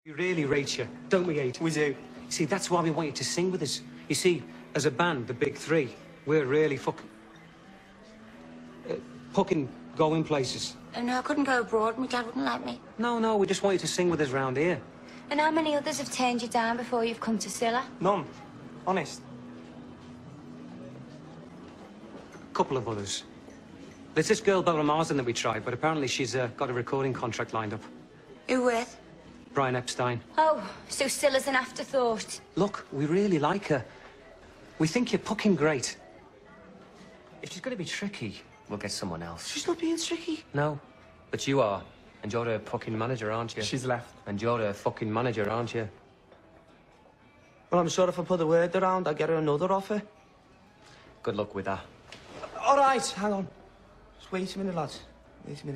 We really rate you, don't we, Aid? We do. See, that's why we want you to sing with us. You see, as a band, the Big Three, we're really fucking going places. No, I couldn't go abroad. My dad wouldn't let me. No, we just want you to sing with us round here. And how many others have turned you down before you've come to Scylla? None. Honest. A couple of others. There's this girl, Bella Marsden, that we tried, but apparently she's got a recording contract lined up. Who with? Brian Epstein. Oh, so Scylla's an afterthought. Look, we really like her. We think you're fucking great. If she's going to be tricky, we'll get someone else. She's not being tricky. No, but you are. And you're the fucking manager, aren't you? She's left. And you're the fucking manager, aren't you? Well, I'm sure if I put the word around, I'll get her another offer. Good luck with that. All right, hang on. Just wait a minute, lads. Wait a minute.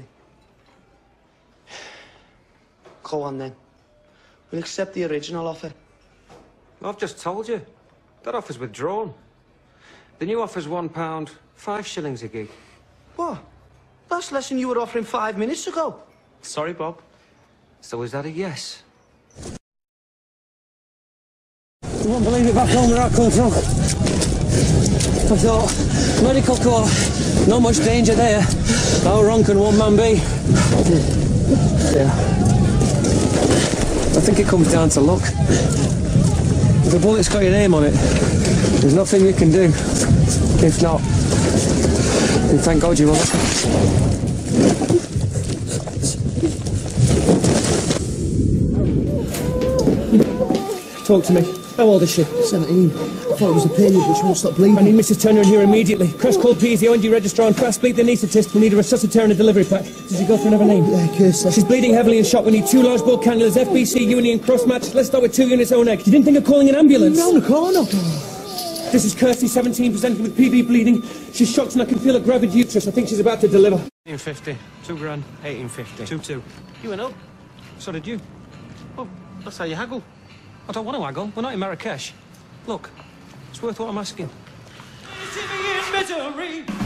Go on, then. We'll accept the original offer. I've just told you. That offer's withdrawn. The new offer's £1, 5 shillings a gig. What? That's less than you were offering 5 minutes ago. Sorry, Bob. So is that a yes? You won't believe it, back home the Raccoon Trunk. I thought, medical corps, not much danger there. How wrong can one man be? Yeah. I think it comes down to luck. If the bullet's got your name on it, there's nothing you can do. If not, then thank God you won't. Talk to me. How old is she? 17. I thought it was a period, but she won't stop bleeding. I need Mrs. Turner in here immediately. Crest called P is the ONG registrar and fast bleed the anaesthetist. We need a resuscitator and a delivery pack. Does he go for another name? Yeah, Kirsty. She's bleeding heavily and shot. We need 2 large bore cannulas, FBC, uni and cross match. Let's start with 2 units O-neck. You didn't think of calling an ambulance? Round the corner. This is Kirsty, 17, presenting with PV bleeding. She's shocked and I can feel a gravid uterus. I think she's about to deliver. 1850. 2 grand. 1850. 2-2. You went up. So did you. Well, that's how you haggle. I don't want to haggle. We're not in Marrakesh. Look, it's worth what I'm asking. Misery.